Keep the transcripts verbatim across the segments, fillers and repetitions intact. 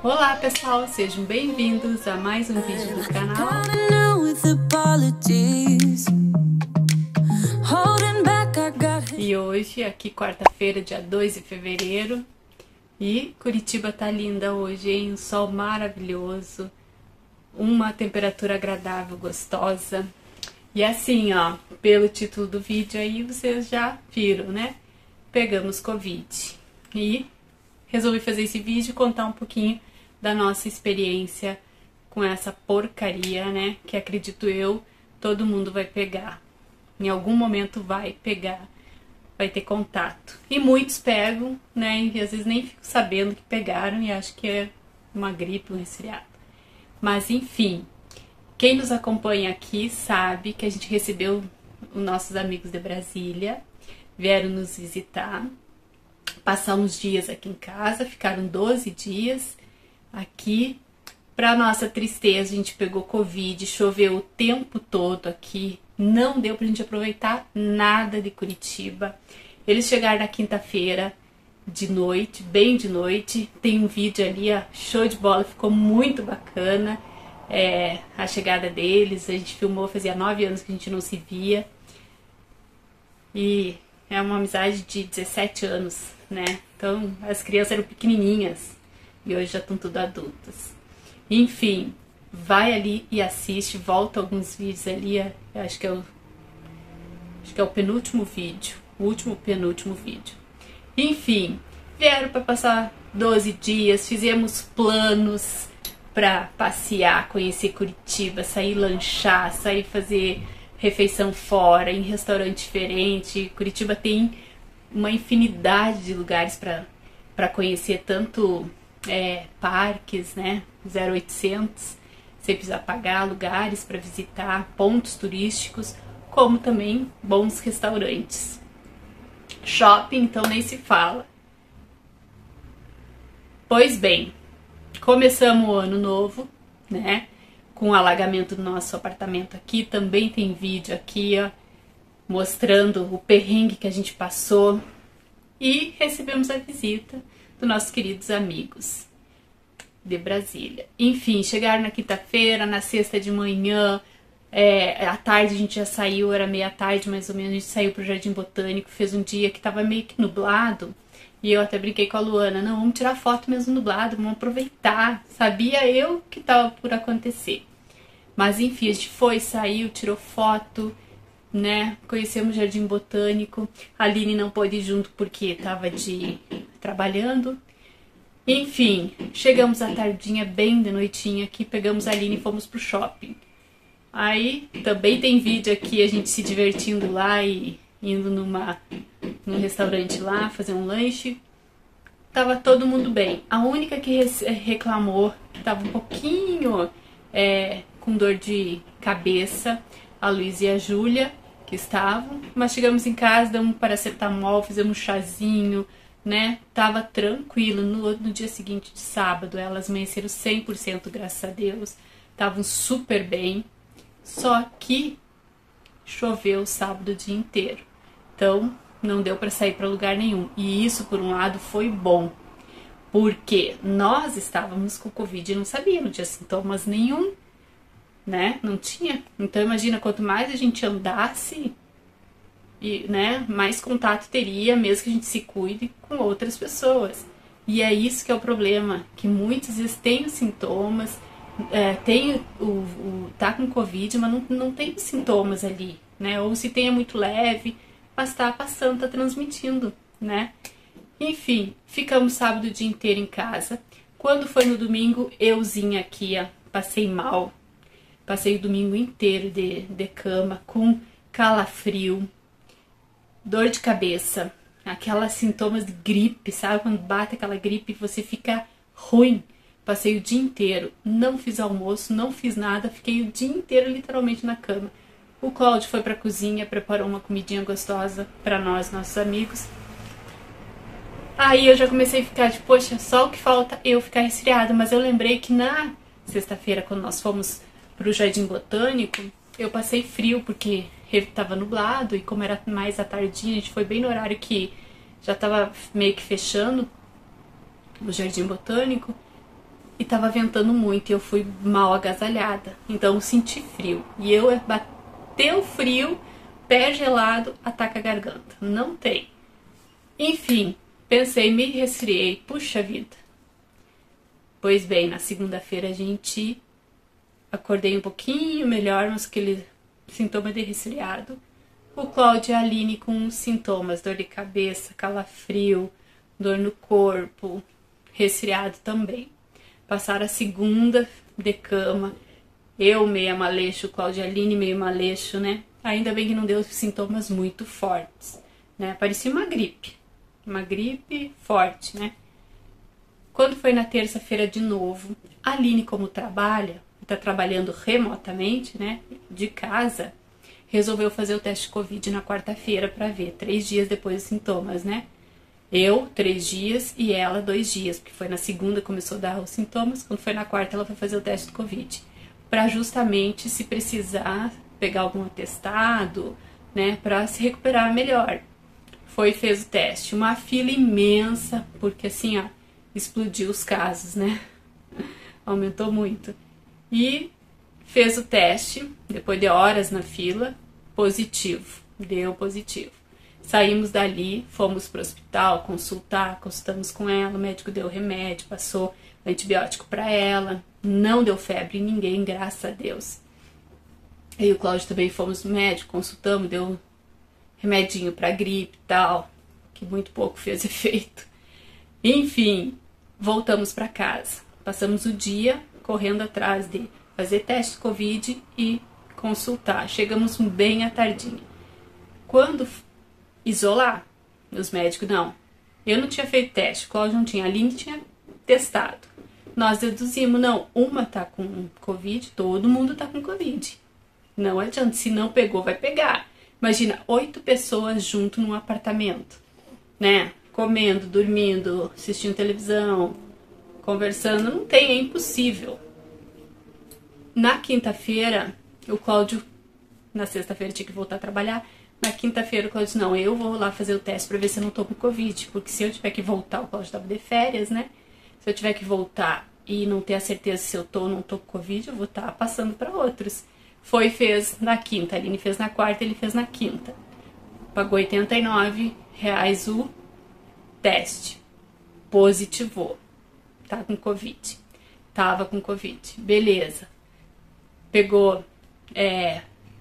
Olá pessoal, sejam bem-vindos a mais um vídeo do canal. E hoje, aqui quarta-feira, dia dois de fevereiro, e Curitiba tá linda hoje, hein? Um sol maravilhoso, uma temperatura agradável, gostosa. E assim, ó, pelo título do vídeo aí, vocês já viram, né? Pegamos Covid. E resolvi fazer esse vídeo e contar um pouquinho da nossa experiência com essa porcaria, né? Que acredito eu, todo mundo vai pegar. Em algum momento vai pegar, vai ter contato. E muitos pegam, né? E às vezes nem fico sabendo que pegaram e acho que é uma gripe, um resfriado. Mas enfim, quem nos acompanha aqui sabe que a gente recebeu os nossos amigos de Brasília, vieram nos visitar, passar uns dias aqui em casa, ficaram doze dias aqui. Para nossa tristeza, a gente pegou Covid, choveu o tempo todo aqui, não deu pra gente aproveitar nada de Curitiba. Eles chegaram na quinta-feira de noite, bem de noite, tem um vídeo ali, ó, show de bola, ficou muito bacana, é, a chegada deles, a gente filmou, fazia nove anos que a gente não se via, e é uma amizade de dezessete anos, né, então as crianças eram pequenininhas, e hoje já estão tudo adultas. Enfim, vai ali e assiste, volta alguns vídeos ali, eu acho que é o, acho que é o penúltimo vídeo, o último penúltimo vídeo. Enfim, vieram para passar doze dias, fizemos planos para passear, conhecer Curitiba, sair lanchar, sair fazer refeição fora, em restaurante diferente. Curitiba tem uma infinidade de lugares para para conhecer, tanto é, parques, né, zero oitocentos, sem precisar pagar, lugares para visitar, pontos turísticos, como também bons restaurantes. Shopping, então, nem se fala. Pois bem, começamos o ano novo, né, com o alagamento do nosso apartamento aqui, também tem vídeo aqui, ó, mostrando o perrengue que a gente passou, e recebemos a visita dos nossos queridos amigos de Brasília. Enfim, chegaram na quinta-feira, na sexta de manhã, é, à tarde a gente já saiu, era meia tarde mais ou menos, a gente saiu pro Jardim Botânico, fez um dia que tava meio que nublado, e eu até brinquei com a Luana, não, vamos tirar foto mesmo nublado, vamos aproveitar, sabia eu que tava por acontecer. Mas enfim, a gente foi, saiu, tirou foto, né, conhecemos o Jardim Botânico, a Aline não pôde ir junto porque tava de trabalhando. Enfim, chegamos à tardinha, bem de noitinha aqui, pegamos a Aline e fomos pro shopping. Aí também tem vídeo aqui, a gente se divertindo lá e indo numa, num restaurante lá, fazer um lanche. Tava todo mundo bem. A única que reclamou, tava um pouquinho é, com dor de cabeça, a Luísa e a Júlia, que estavam. Mas chegamos em casa, damos um paracetamol, fizemos um chazinho, né, tava tranquilo. No, no dia seguinte, de sábado, elas amanheceram cem por cento, graças a Deus, estavam super bem, só que choveu o sábado o dia inteiro, então não deu para sair para lugar nenhum, e isso por um lado foi bom, porque nós estávamos com Covid e não sabíamos, não tinha sintomas nenhum, né, não tinha, então imagina, quanto mais a gente andasse, e, né, mais contato teria, mesmo que a gente se cuide, com outras pessoas. E é isso que é o problema, que muitas vezes tem os sintomas, é, tem o, o, tá com Covid, mas não, não tem sintomas ali, né, ou se tem é muito leve, mas tá passando, tá transmitindo, né. Enfim, ficamos sábado o dia inteiro em casa. Quando foi no domingo, euzinha aqui, ó, passei mal, passei o domingo inteiro de, de cama, com calafrio, dor de cabeça, aquelas sintomas de gripe, sabe? Quando bate aquela gripe e você fica ruim. Passei o dia inteiro, não fiz almoço, não fiz nada, fiquei o dia inteiro literalmente na cama. O Cláudio foi pra cozinha, preparou uma comidinha gostosa pra nós, nossos amigos. Aí eu já comecei a ficar de, poxa, só o que falta eu ficar resfriada. Mas eu lembrei que na sexta-feira, quando nós fomos pro Jardim Botânico, eu passei frio, porque estava nublado, e como era mais à tardinha, a gente foi bem no horário que já estava meio que fechando o Jardim Botânico. e tava ventando muito e eu fui mal agasalhada. Então eu senti frio. E eu bateu frio, pé gelado, ataca a garganta. Não tem. Enfim, pensei, me resfriei. Puxa vida. Pois bem, na segunda-feira a gente acordei um pouquinho melhor, mas aquele sintoma de resfriado. O Cláudio e a Aline com sintomas, dor de cabeça, calafrio, dor no corpo, resfriado também. Passaram a segunda de cama, eu meio maleixo, o Cláudio e a Aline meio maleixo, né? Ainda bem que não deu sintomas muito fortes, né? Parecia uma gripe, uma gripe forte, né? Quando foi na terça-feira de novo, a Aline, como trabalha, está trabalhando remotamente, né, de casa, resolveu fazer o teste de Covid na quarta-feira para ver, três dias depois dos sintomas, né? Eu, três dias, e ela, dois dias, porque foi na segunda que começou a dar os sintomas, quando foi na quarta ela foi fazer o teste de Covid, para justamente, se precisar, pegar algum atestado, né, para se recuperar melhor. Foi e fez o teste, uma fila imensa, porque assim, ó, explodiu os casos, né? Aumentou muito. E fez o teste, depois de horas na fila, positivo, deu positivo. Saímos dali, fomos pro hospital consultar, consultamos com ela, o médico deu remédio, passou antibiótico para ela, não deu febre em ninguém, graças a Deus. Eu e o Cláudio também fomos no médico, consultamos, deu remedinho para gripe e tal, que muito pouco fez efeito. Enfim, voltamos para casa. Passamos o dia correndo atrás de fazer teste de Covid e consultar. Chegamos bem à tardinha. Quando isolar, os médicos, não. Eu não tinha feito teste, o Cláudio não tinha, a Aline tinha testado. Nós deduzimos, não, uma tá com Covid, todo mundo tá com Covid. Não adianta, se não pegou, vai pegar. Imagina, oito pessoas junto num apartamento, né? Comendo, dormindo, assistindo televisão, conversando, não tem, é impossível. Na quinta-feira, o Cláudio, na sexta-feira tinha que voltar a trabalhar, na quinta-feira o Cláudio disse, não, eu vou lá fazer o teste pra ver se eu não tô com Covid, porque se eu tiver que voltar, o Cláudio tava de férias, né? Se eu tiver que voltar e não ter a certeza se eu tô ou não tô com Covid, eu vou estar passando para outros. Foi e fez na quinta, a Aline fez na quarta, ele fez na quinta. Pagou oitenta e nove reais o teste. Positivou. Tá com Covid. Tava com Covid. Beleza. Pegou é,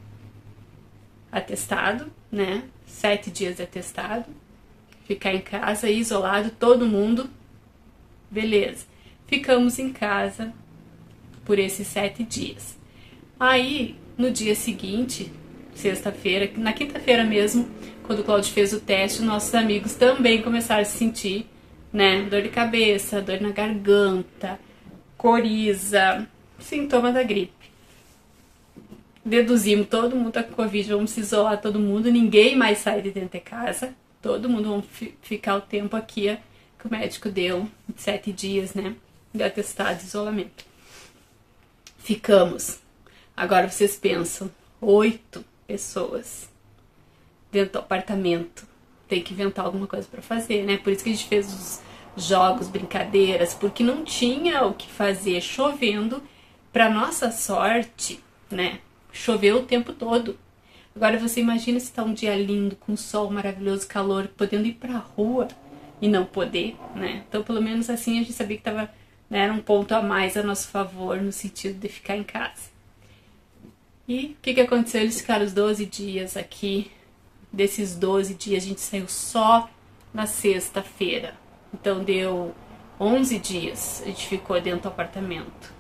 atestado, né? Sete dias de atestado. Ficar em casa, isolado, todo mundo. Beleza. Ficamos em casa por esses sete dias. Aí, no dia seguinte, sexta-feira, na quinta-feira mesmo, quando o Cláudio fez o teste, nossos amigos também começaram a se sentir, né? Dor de cabeça, dor na garganta, coriza, sintoma da gripe. Deduzimos, todo mundo tá com Covid, vamos se isolar todo mundo, ninguém mais sai de dentro de casa, todo mundo vamos ficar o tempo aqui ó, que o médico deu, sete dias, né? De atestado de isolamento. Ficamos. Agora vocês pensam, oito pessoas dentro do apartamento. Tem que inventar alguma coisa para fazer, né? Por isso que a gente fez os jogos, brincadeiras, porque não tinha o que fazer chovendo. Para nossa sorte, né? Choveu o tempo todo. Agora você imagina se tá um dia lindo, com sol maravilhoso, calor, podendo ir pra rua e não poder, né? Então pelo menos assim a gente sabia que tava, né, era um ponto a mais a nosso favor no sentido de ficar em casa. E o que, que aconteceu? Eles ficaram os doze dias aqui. Desses doze dias a gente saiu só na sexta-feira. Então deu onze dias a gente ficou dentro do apartamento.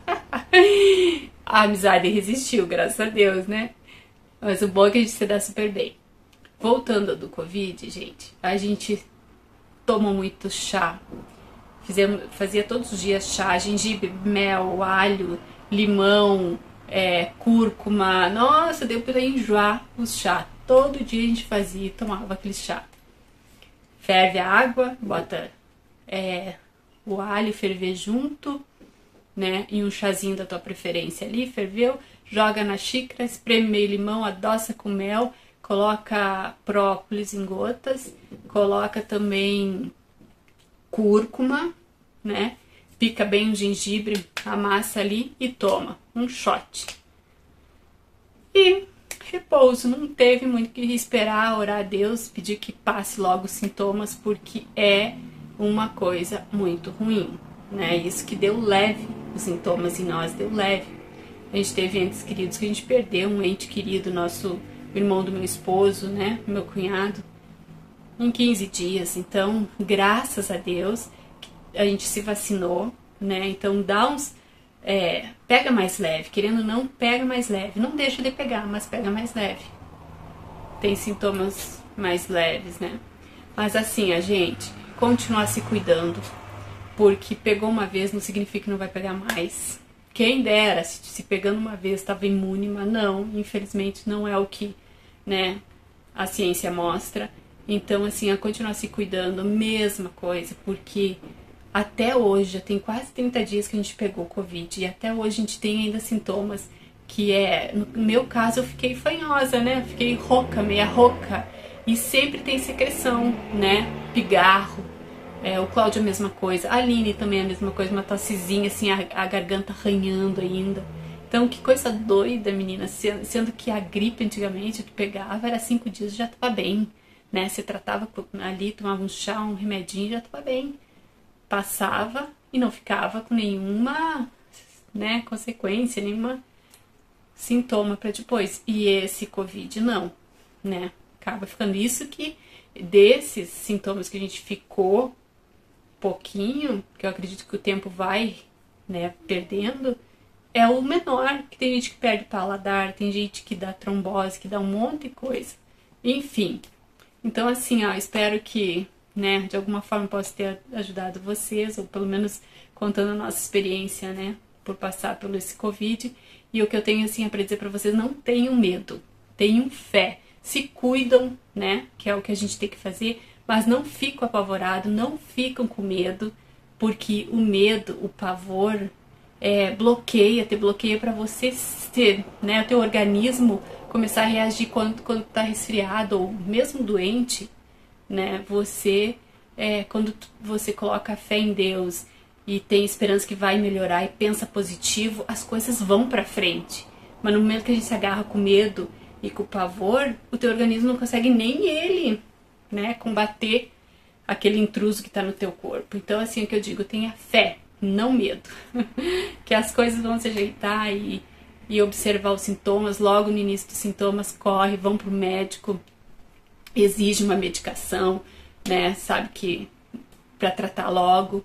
A amizade resistiu, graças a Deus, né? Mas o bom é que a gente se dá super bem. Voltando do Covid, gente, a gente toma muito chá. Fizemos, fazia todos os dias chá, gengibre, mel, alho, limão, é, cúrcuma. Nossa, deu pra enjoar os chá. Todo dia a gente fazia e tomava aquele chá. Ferve a água, bota é, o alho ferver junto, né? E um chazinho da tua preferência ali, ferveu, joga na xícara, espreme meio limão, adoça com mel, coloca própolis em gotas, coloca também cúrcuma, né? pica bem o gengibre, amassa ali e toma um shot. E repouso, não teve muito que esperar, orar a Deus, pedir que passe logo os sintomas, porque é uma coisa muito ruim, né? Isso que deu leve, os sintomas em nós deu leve. A gente teve entes queridos que a gente perdeu, um ente querido, nosso irmão do meu esposo, né? Meu cunhado, em quinze dias. Então, graças a Deus, a gente se vacinou, né? Então, dá uns... É, pega mais leve, querendo ou não, pega mais leve. Não deixa de pegar, mas pega mais leve. Tem sintomas mais leves, né? Mas assim, a gente continuar se cuidando, porque pegou uma vez não significa que não vai pegar mais. Quem dera, se, se pegando uma vez estava imune, mas não, infelizmente não é o que, né, a ciência mostra. Então, assim, a continuar se cuidando, mesma coisa, porque até hoje, já tem quase trinta dias que a gente pegou Covid, e até hoje a gente tem ainda sintomas que é, no meu caso eu fiquei fanhosa, né, fiquei rouca, meia rouca, e sempre tem secreção, né, pigarro, é, o Cláudio a mesma coisa, a Aline também a mesma coisa, uma tossezinha, assim, a, a garganta arranhando ainda. Então, que coisa doida, menina, sendo que a gripe antigamente tu pegava, era cinco dias já tava bem, né, você tratava ali, tomava um chá, um remedinho, já tava bem. Passava e não ficava com nenhuma, né, consequência, nenhuma sintoma para depois. E esse Covid não, né? Acaba ficando isso que desses sintomas que a gente ficou pouquinho, que eu acredito que o tempo vai, né, perdendo, é o menor, que tem gente que perde paladar, tem gente que dá trombose, que dá um monte de coisa. Enfim. Então assim, ó, espero que, né, de alguma forma posso ter ajudado vocês, ou pelo menos contando a nossa experiência, né, por passar pelo esse Covid. E o que eu tenho, assim, para dizer para vocês, não tenham medo, tenham fé, se cuidam, né, que é o que a gente tem que fazer, mas não ficam apavorados, não ficam com medo, porque o medo, o pavor, é, bloqueia, te bloqueia para você ter, né, o teu organismo começar a reagir quando, quando tá resfriado, ou mesmo doente, né, você, é, quando você coloca a fé em Deus e tem esperança que vai melhorar e pensa positivo, as coisas vão pra frente. Mas no momento que a gente se agarra com medo e com pavor, o teu organismo não consegue nem ele, né, combater aquele intruso que tá no teu corpo. Então, assim, é o que eu digo, tenha fé, não medo, que as coisas vão se ajeitar e, e observar os sintomas. Logo no início dos sintomas, corre, vão pro médico, exige uma medicação, né, sabe, que para tratar logo.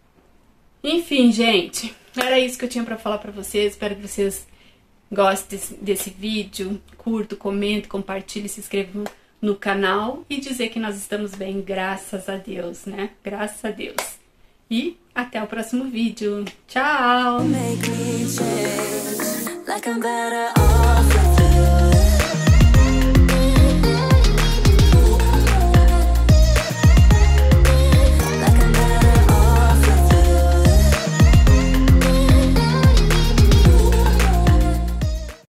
Enfim, gente, era isso que eu tinha para falar para vocês. Espero que vocês gostem desse, desse vídeo, curto, comente, compartilhe, se inscrevam no canal e dizer que nós estamos bem, graças a Deus, né, graças a Deus. E até o próximo vídeo. Tchau!